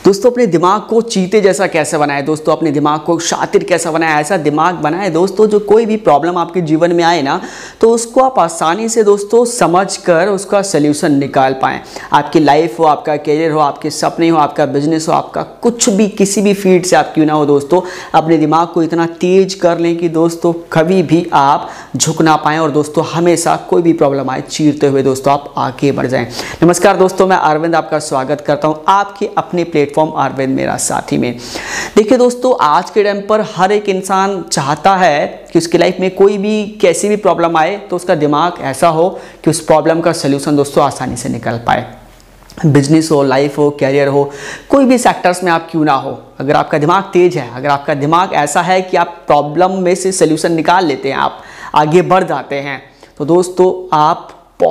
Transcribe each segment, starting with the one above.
दोस्तों अपने दिमाग को चीते जैसा कैसे बनाए, दोस्तों अपने दिमाग को शातिर कैसा बनाए, ऐसा दिमाग बनाए दोस्तों जो कोई भी प्रॉब्लम आपके जीवन में आए ना तो उसको आप आसानी से दोस्तों समझकर उसका सल्यूशन निकाल पाएँ। आपकी लाइफ हो, आपका करियर हो, आपके सपने हो, आपका बिजनेस हो, आपका कुछ भी किसी भी फील्ड से आप क्यों ना हो दोस्तों, अपने दिमाग को इतना तेज कर लें कि दोस्तों कभी भी आप झुक ना पाएँ और दोस्तों हमेशा कोई भी प्रॉब्लम आए चीरते हुए दोस्तों आप आगे बढ़ जाएं। नमस्कार दोस्तों, मैं अरविंद आपका स्वागत करता हूं आपके अपने प्लेटफॉर्म अरविंद मेरा साथी में। देखिए दोस्तों, आज के टाइम पर हर एक इंसान चाहता है कि उसकी लाइफ में कोई भी कैसी भी प्रॉब्लम आए तो उसका दिमाग ऐसा हो कि उस प्रॉब्लम का सलूशन दोस्तों आसानी से निकल पाए। बिजनेस हो, लाइफ हो, कैरियर हो, कोई भी सेक्टर्स में आप क्यों ना हो, अगर आपका दिमाग तेज है, अगर आपका दिमाग ऐसा है कि आप प्रॉब्लम में से सलूशन निकाल लेते हैं, आप आगे बढ़ जाते हैं, तो दोस्तों आप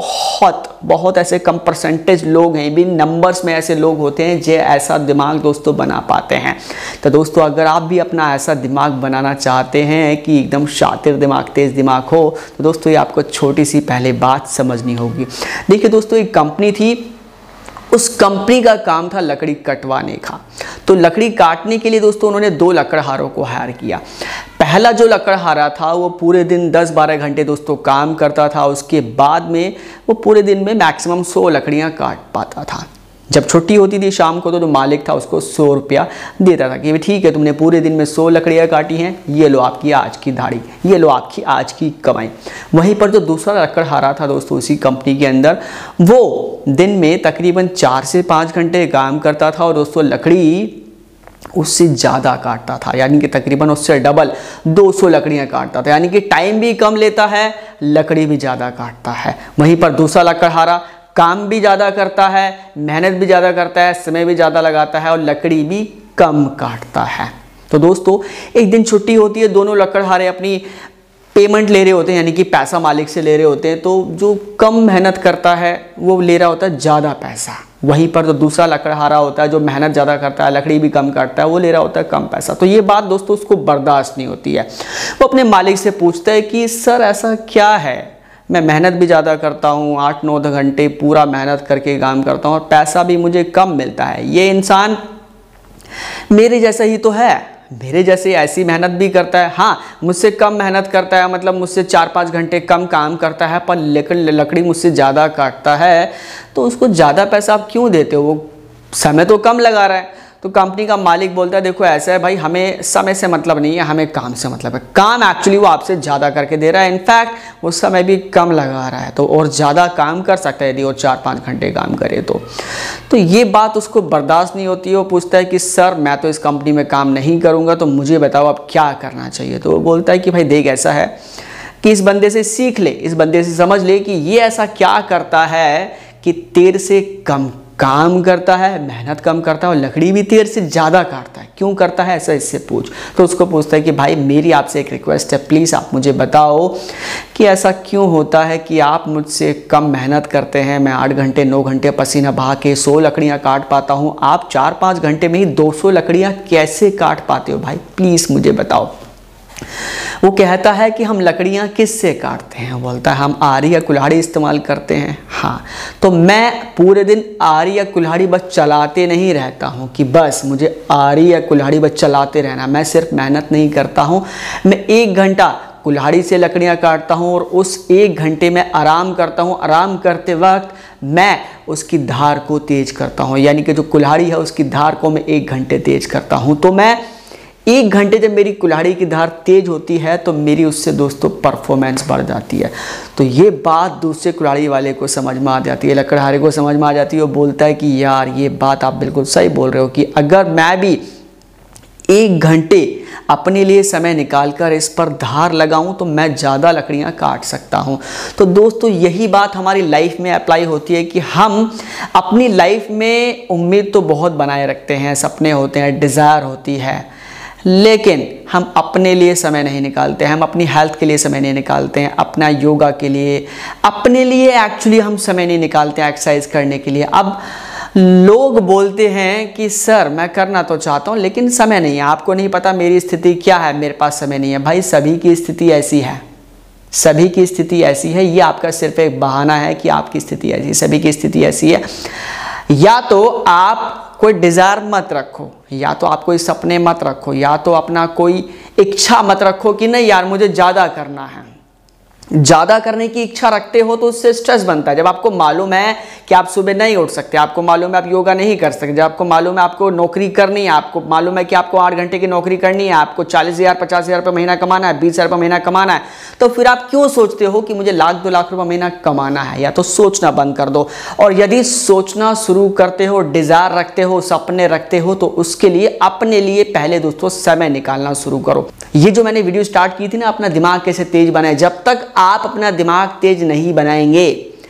बहुत ऐसे कम परसेंटेज लोग हैं, भी नंबर्स में ऐसे लोग होते हैं जो ऐसा दिमाग दोस्तों बना पाते हैं। तो दोस्तों अगर आप भी अपना ऐसा दिमाग बनाना चाहते हैं कि एकदम शातिर दिमाग, तेज दिमाग हो, तो दोस्तों ये आपको छोटी सी पहले बात समझनी होगी। देखिए दोस्तों, एक कंपनी थी, उस कंपनी का काम था लकड़ी कटवाने का। तो लकड़ी काटने के लिए दोस्तों उन्होंने 2 लकड़हारों को हायर किया। पहला जो लकड़हारा था वो पूरे दिन 10-12 घंटे दोस्तों काम करता था, उसके बाद में वो पूरे दिन में मैक्सिमम 100 लकड़ियां काट पाता था। जब छुट्टी होती थी शाम को तो जो मालिक था उसको 100 रुपया देता था कि ठीक है, तुमने पूरे दिन में 100 लकड़ियाँ काटी हैं, ये लो आपकी आज की दाढ़ी, ये लो आपकी आज की कमाई। वहीं पर जो दूसरा लकड़हारा था दोस्तों उसी कंपनी के अंदर, वो दिन में तकरीबन 4 से 5 घंटे काम करता था और दोस्तों लकड़ी उससे ज़्यादा काटता था, यानी कि तकरीबन उससे डबल 200 लकड़ियाँ काटता था, यानी कि टाइम भी कम लेता है, लकड़ी भी ज़्यादा काटता है। वहीं पर दूसरा लकड़हारा काम भी ज़्यादा करता है, मेहनत भी ज़्यादा करता है, समय भी ज़्यादा लगाता है और लकड़ी भी कम काटता है। तो दोस्तों एक दिन छुट्टी होती है, दोनों लकड़हारे अपनी पेमेंट ले रहे होते हैं, यानी कि पैसा मालिक से ले रहे होते हैं। तो जो कम मेहनत करता है वो ले रहा होता है ज़्यादा पैसा, वहीं पर जो दूसरा लकड़हारा होता है जो मेहनत ज़्यादा करता है, लकड़ी भी कम काटता है, वो ले रहा होता है कम पैसा। तो ये बात दोस्तों उसको बर्दाश्त नहीं होती है। वो अपने मालिक से पूछता है कि सर ऐसा क्या है, मैं मेहनत भी ज़्यादा करता हूँ, 8-9 घंटे पूरा मेहनत करके काम करता हूँ और पैसा भी मुझे कम मिलता है। ये इंसान मेरे जैसा ही तो है, मेरे जैसे ऐसी मेहनत भी करता है, हाँ मुझसे कम मेहनत करता है, मतलब मुझसे 4-5 घंटे कम काम करता है, पर लेकिन लकड़ी मुझसे ज़्यादा काटता है। तो उसको ज़्यादा पैसा आप क्यों देते हो, वो समय तो कम लगा रहा है। तो कंपनी का मालिक बोलता है देखो ऐसा है भाई, हमें समय से मतलब नहीं है, हमें काम से मतलब है। काम एक्चुअली वो आपसे ज़्यादा करके दे रहा है, इनफैक्ट वो समय भी कम लगा रहा है, तो और ज़्यादा काम कर सकता है यदि वो 4-5 घंटे काम करे तो ये बात उसको बर्दाश्त नहीं होती है। वो पूछता है कि सर मैं तो इस कंपनी में काम नहीं करूँगा, तो मुझे बताओ अब क्या करना चाहिए। तो वो बोलता है कि भाई देख ऐसा है कि इस बंदे से सीख ले, इस बंदे से समझ ले कि ये ऐसा क्या करता है कि तेरे से कम काम करता है, मेहनत कम करता है और लकड़ी भी तेरे से ज़्यादा काटता है। क्यों करता है ऐसा, इससे पूछ। तो उसको पूछता है कि भाई मेरी आपसे एक रिक्वेस्ट है, प्लीज़ आप मुझे बताओ कि ऐसा क्यों होता है कि आप मुझसे कम मेहनत करते हैं, मैं 8 घंटे 9 घंटे पसीना बहा के 100 लकड़ियाँ काट पाता हूँ, आप 4-5 घंटे में ही 200 लकड़ियाँ कैसे काट पाते हो भाई, प्लीज़ मुझे बताओ। वो कहता है कि हम लकड़ियाँ किससे काटते हैं, बोलता है हम आरी या कुल्हाड़ी इस्तेमाल करते हैं। हाँ, तो मैं पूरे दिन आरी या कुल्हाड़ी बस चलाते नहीं रहता हूँ कि बस मुझे आरी या कुल्हाड़ी बस चलाते रहना, मैं सिर्फ मेहनत नहीं करता हूँ, मैं 1 घंटा कुल्हाड़ी से लकड़ियाँ काटता हूँ और उस 1 घंटे में आराम करता हूँ। आराम करते वक्त मैं उसकी धार को तेज करता हूँ, यानी कि जो कुल्हाड़ी है उसकी धार को मैं 1 घंटे तेज करता हूँ। तो मैं 1 घंटे जब मेरी कुल्हाड़ी की धार तेज होती है तो मेरी उससे दोस्तों परफॉर्मेंस बढ़ जाती है। तो ये बात दूसरे कुल्हाड़ी वाले को समझ में आ जाती है, लकड़हारे को समझ में आ जाती है। वो बोलता है कि यार ये बात आप बिल्कुल सही बोल रहे हो कि अगर मैं भी 1 घंटे अपने लिए समय निकालकर इस पर धार लगाऊं तो मैं ज़्यादा लकड़ियां काट सकता हूं। तो दोस्तों यही बात हमारी लाइफ में अप्लाई होती है कि हम अपनी लाइफ में उम्मीद तो बहुत बनाए रखते हैं, सपने होते हैं, डिज़ायर होती है, लेकिन हम अपने लिए समय नहीं निकालते हैं, हम अपनी हेल्थ के लिए समय नहीं निकालते हैं, अपना योगा के लिए, अपने लिए एक्चुअली हम समय नहीं निकालते हैं एक्सरसाइज करने के लिए। अब लोग बोलते हैं कि सर मैं करना तो चाहता हूँ लेकिन समय नहीं है, आपको नहीं पता मेरी स्थिति क्या है, मेरे पास समय नहीं है। भाई सभी की स्थिति ऐसी है, सभी की स्थिति ऐसी है, ये आपका सिर्फ एक बहाना है कि आपकी स्थिति ऐसी, सभी की स्थिति ऐसी है। या तो आप कोई डिज़ायर मत रखो, या तो आप कोई सपने मत रखो, या तो अपना कोई इच्छा मत रखो कि नहीं यार मुझे ज़्यादा करना है। ज़्यादा करने की इच्छा रखते हो तो उससे स्ट्रेस बनता है। जब आपको मालूम है कि आप सुबह नहीं उठ सकते, आपको मालूम है आप योगा नहीं कर सकते, जब आपको मालूम है आपको नौकरी करनी है, आपको मालूम है कि आपको 8 घंटे की नौकरी करनी है, आपको 40,000 50,000 रुपये महीना कमाना है, 20,000 रुपये महीना कमाना है, तो फिर आप क्यों सोचते हो कि मुझे 1,00,000 2,00,000 रुपये महीना कमाना है? या तो सोचना बंद कर दो। और यदि सोचना शुरू करते हो, डिज़ायर रखते हो, सपने रखते हो, तो उसके लिए अपने लिए पहले दोस्तों समय निकालना शुरू करो। ये जो मैंने वीडियो स्टार्ट की थी ना, अपना दिमाग कैसे तेज बनाए, जब तक आप अपना दिमाग तेज नहीं बनाएंगे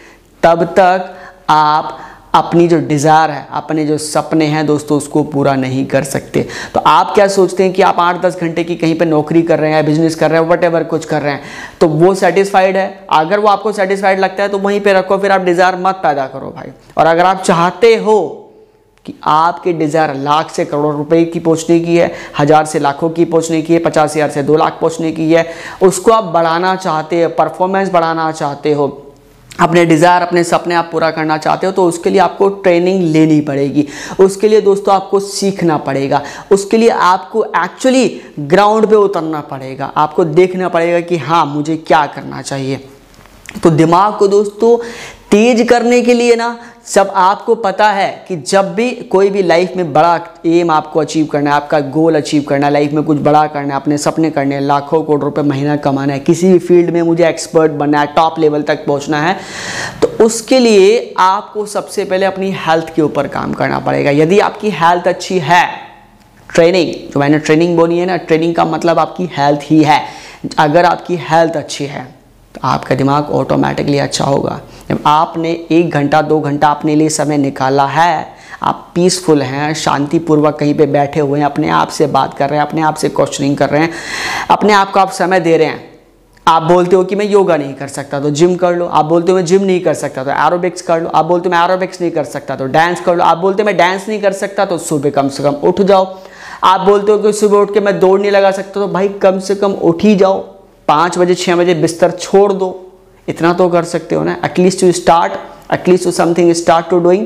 तब तक आप अपनी जो डिज़ायर है, अपने जो सपने हैं दोस्तों, उसको पूरा नहीं कर सकते। तो आप क्या सोचते हैं कि आप 8-10 घंटे की कहीं पे नौकरी कर रहे हैं, बिजनेस कर रहे हैं, व्हाटएवर कुछ कर रहे हैं, तो वो सेटिस्फाइड है? अगर वो आपको सेटिस्फाइड लगता है तो वहीं पे रखो, फिर आप डिज़ायर मत पैदा करो भाई। और अगर आप चाहते हो कि आपके डिज़ायर लाख से करोड़ रुपए की पहुंचने की है, 1,000 से लाखों की पहुंचने की है, 50,000 से 2 लाख पहुंचने की है, उसको आप बढ़ाना चाहते हो, परफॉर्मेंस बढ़ाना चाहते हो, अपने डिज़ायर, अपने सपने आप पूरा करना चाहते हो, तो उसके लिए आपको ट्रेनिंग लेनी पड़ेगी। उसके लिए दोस्तों आपको सीखना पड़ेगा। उसके लिए आपको एक्चुअली ग्राउंड पे उतरना पड़ेगा। आपको देखना पड़ेगा कि हाँ मुझे क्या करना चाहिए। तो दिमाग को दोस्तों तेज करने के लिए ना, सब आपको पता है कि जब भी कोई भी लाइफ में बड़ा एम आपको अचीव करना है, आपका गोल अचीव करना है, लाइफ में कुछ बड़ा करना है, अपने सपने करने हैं, लाखों करोड़ रुपए महीना कमाना है, किसी भी फील्ड में मुझे एक्सपर्ट बनना है, टॉप लेवल तक पहुंचना है, तो उसके लिए आपको सबसे पहले अपनी हेल्थ के ऊपर काम करना पड़ेगा। यदि आपकी हेल्थ अच्छी है, ट्रेनिंग, जो मैंने ट्रेनिंग बोली है ना, ट्रेनिंग का मतलब आपकी हेल्थ ही है। अगर आपकी हेल्थ अच्छी है तो आपका दिमाग ऑटोमेटिकली अच्छा होगा। जब आपने 1 घंटा 2 घंटा अपने लिए समय निकाला है, आप पीसफुल हैं, शांतिपूर्वक कहीं पे बैठे हुए हैं, अपने आप से बात कर रहे हैं, अपने आप से क्वेश्चनिंग कर रहे हैं, अपने आप को आप समय दे रहे हैं। आप बोलते हो कि मैं योगा नहीं कर सकता तो जिम कर लो, आप बोलते हो मैं जिम नहीं कर सकता तो एरोबिक्स कर लो, आप बोलते हो मैं एरोबिक्स नहीं कर सकता तो डांस कर लो, आप बोलते हो मैं डांस नहीं कर सकता तो सुबह कम से कम उठ जाओ, आप बोलते हो कि सुबह उठ के मैं दौड़ नहीं लगा सकता तो भाई कम से कम उठ ही जाओ, 5 बजे 6 बजे बिस्तर छोड़ दो। इतना तो कर सकते हो ना, at least you start, at least you something start to doing.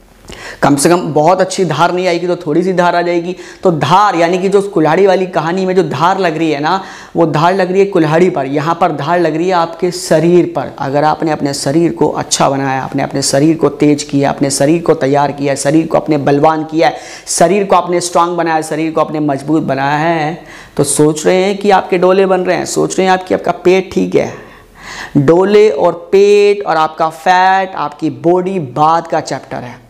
कम से कम बहुत अच्छी धार नहीं आएगी तो थोड़ी सी धार आ जाएगी। तो धार यानी कि जो कुल्हाड़ी वाली कहानी में जो धार लग रही है ना, वो धार लग रही है कुल्हाड़ी पर, यहाँ पर धार लग रही है आपके शरीर पर। अगर आपने अपने शरीर को अच्छा बनाया, आपने अपने शरीर को तेज किया, अपने शरीर को तैयार किया, शरीर को अपने बलवान किया, शरीर को अपने स्ट्रांग बनाया, शरीर को अपने मजबूत बनाया है, तो सोच रहे हैं कि आपके डोले बन रहे हैं, सोच रहे हैं आपका पेट ठीक है। डोले और पेट और आपका फैट, आपकी बॉडी बाद का चैप्टर है।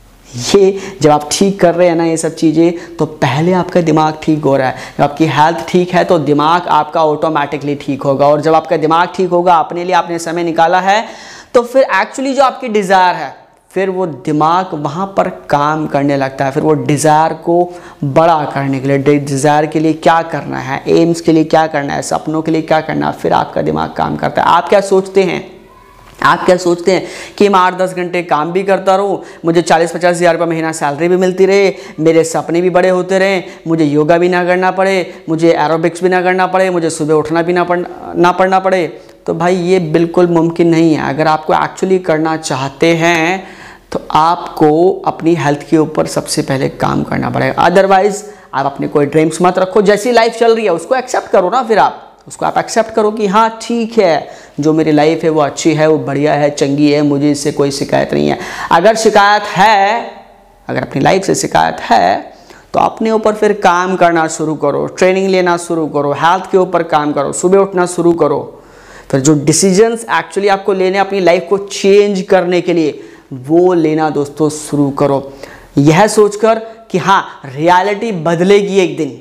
ये जब आप ठीक कर रहे हैं ना ये सब चीज़ें, तो पहले आपका दिमाग ठीक हो रहा है। जब आपकी हेल्थ ठीक है तो दिमाग आपका ऑटोमेटिकली ठीक होगा, और जब आपका दिमाग ठीक होगा, अपने लिए आपने समय निकाला है, तो फिर एक्चुअली जो आपकी डिज़ायर है, फिर वो दिमाग वहाँ पर काम करने लगता है। फिर वो डिज़ायर को बड़ा करने के लिए, डिज़ायर के लिए क्या करना है, एम्स के लिए क्या करना है, सपनों के लिए क्या करना है, फिर आपका दिमाग काम करता है। आप क्या सोचते हैं? आप क्या सोचते हैं कि मैं 8-10 घंटे काम भी करता रहूँ, मुझे 40-50 हज़ार रुपये महीना सैलरी भी मिलती रहे, मेरे सपने भी बड़े होते रहें, मुझे योगा भी ना करना पड़े, मुझे एरोबिक्स भी ना करना पड़े, मुझे सुबह उठना भी ना पड़ना पड़े? तो भाई ये बिल्कुल मुमकिन नहीं है। अगर आपको एक्चुअली करना चाहते हैं तो आपको अपनी हेल्थ के ऊपर सबसे पहले काम करना पड़ेगा। अदरवाइज़ आप अपने कोई ड्रीम्स मत रखो, जैसी लाइफ चल रही है उसको एक्सेप्ट करो ना। फिर आप उसको एक्सेप्ट करो कि हाँ ठीक है, जो मेरी लाइफ है वो अच्छी है, वो बढ़िया है, चंगी है, मुझे इससे कोई शिकायत नहीं है। अगर शिकायत है, अगर अपनी लाइफ से शिकायत है, तो अपने ऊपर फिर काम करना शुरू करो, ट्रेनिंग लेना शुरू करो, हेल्थ के ऊपर काम करो, सुबह उठना शुरू करो। फिर जो डिसीजंस एक्चुअली आपको लेने अपनी लाइफ को चेंज करने के लिए, वो लेना दोस्तों शुरू करो, यह सोचकर कि हाँ रियलिटी बदलेगी एक दिन,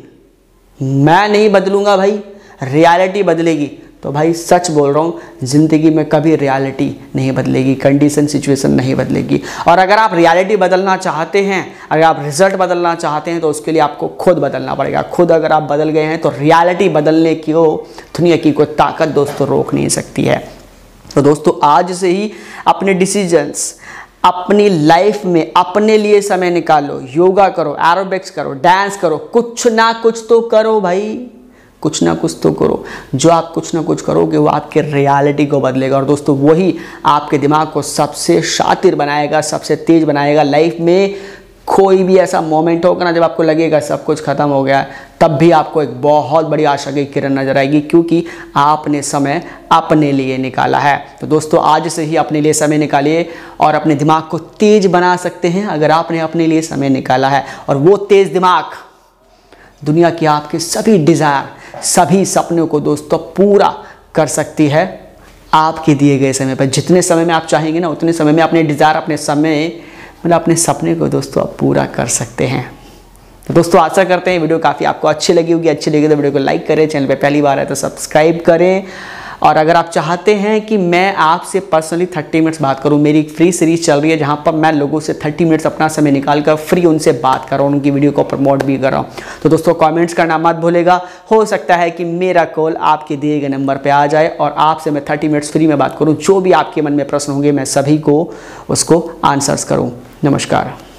मैं नहीं बदलूंगा भाई, रियलिटी बदलेगी। तो भाई सच बोल रहा हूँ, ज़िंदगी में कभी रियलिटी नहीं बदलेगी, कंडीशन सिचुएशन नहीं बदलेगी। और अगर आप रियलिटी बदलना चाहते हैं, अगर आप रिजल्ट बदलना चाहते हैं, तो उसके लिए आपको खुद बदलना पड़ेगा। खुद अगर आप बदल गए हैं तो रियलिटी बदलने की दुनिया की कोई ताकत दोस्तों रोक नहीं सकती है। तो दोस्तों आज से ही अपने डिसीजंस, अपनी लाइफ में अपने लिए समय निकालो, योगा करो, एरोबिक्स करो, डांस करो, कुछ ना कुछ तो करो भाई, कुछ ना कुछ तो करो। जो आप कुछ ना कुछ करोगे वो आपके रियलिटी को बदलेगा, और दोस्तों वही आपके दिमाग को सबसे शातिर बनाएगा, सबसे तेज बनाएगा। लाइफ में कोई भी ऐसा मोमेंट होगा ना जब आपको लगेगा सब कुछ खत्म हो गया, तब भी आपको एक बहुत बड़ी आशा की किरण नजर आएगी, क्योंकि आपने समय अपने लिए निकाला है। तो दोस्तों आज से ही अपने लिए समय निकालिए और अपने दिमाग को तेज बना सकते हैं अगर आपने अपने लिए समय निकाला है। और वो तेज दिमाग दुनिया की आपके सभी डिज़ायर, सभी सपनों को दोस्तों पूरा कर सकती है आपके दिए गए समय पर। जितने समय में आप चाहेंगे ना उतने समय में अपने डिज़ायर, अपने समय मतलब अपने सपने को दोस्तों आप पूरा कर सकते हैं। तो दोस्तों आशा करते हैं वीडियो काफ़ी आपको अच्छी लगी होगी। अच्छी लगी तो वीडियो को लाइक करें, चैनल पे पहली बार है तो सब्सक्राइब करें। और अगर आप चाहते हैं कि मैं आपसे पर्सनली 30 मिनट्स बात करूं, मेरी एक फ्री सीरीज चल रही है जहां पर मैं लोगों से 30 मिनट्स अपना समय निकाल कर फ्री उनसे बात कर रहा हूं, उनकी वीडियो को प्रमोट भी कर रहा हूं। तो दोस्तों कमेंट्स करना मत भूलेगा। हो सकता है कि मेरा कॉल आपके दिए गए नंबर पर आ जाए और आपसे मैं 30 मिनट्स फ्री में बात करूँ। जो भी आपके मन में प्रश्न होंगे मैं सभी को उसको आंसर्स करूँ। नमस्कार।